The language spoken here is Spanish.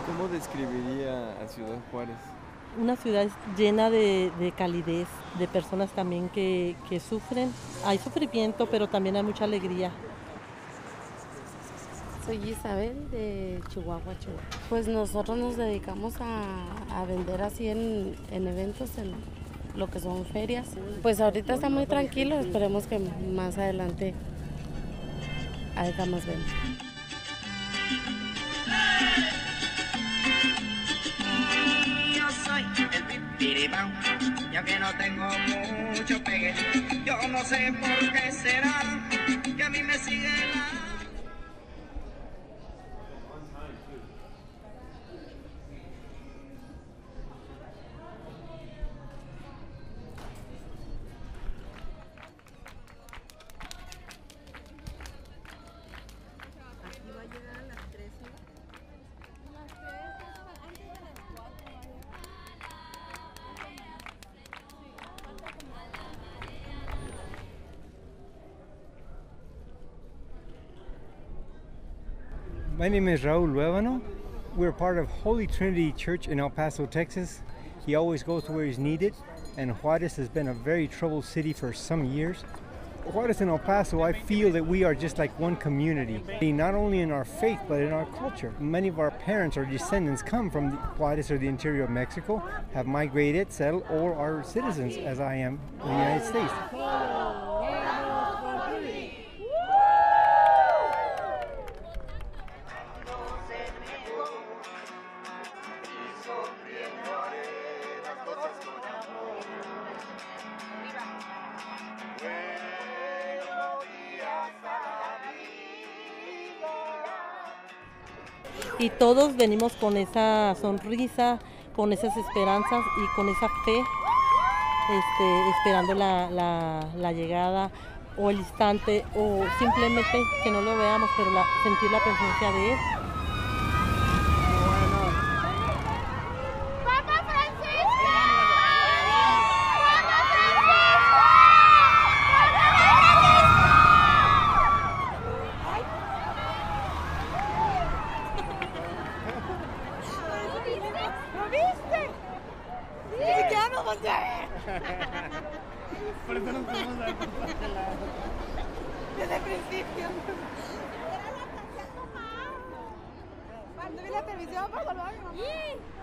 ¿Cómo describiría a Ciudad Juárez? Una ciudad llena de calidez, de personas también que sufren. Hay sufrimiento, pero también hay mucha alegría. Soy Isabel de Chihuahua, Chihuahua. Pues nosotros nos dedicamos a vender así en eventos, en lo que son ferias. Pues ahorita está muy tranquilo, esperemos que más adelante haya más ventas. Yo soy el pipiribao, ya que no tengo mucho pegue. Yo no sé por qué será que a mí me sigue la... My name is Raul Luevano. We're part of Holy Trinity Church in El Paso, Texas. He always goes to where he's needed, and Juarez has been a very troubled city for some years. Juarez and El Paso, I feel that we are just like one community, not only in our faith, but in our culture. Many of our parents or descendants come from Juarez or the interior of Mexico, have migrated, settled, or are citizens, as I am in the United States. Y todos venimos con esa sonrisa, con esas esperanzas y con esa fe, esperando la llegada o el instante o simplemente que no lo veamos, pero sentir la presencia de Él. ¿Lo viste? Sí, ya no volteé a ver. Por eso nos podemos dar por Desde el principio. Era la canción tomada. Cuando vi la televisión, pasó lo mismo.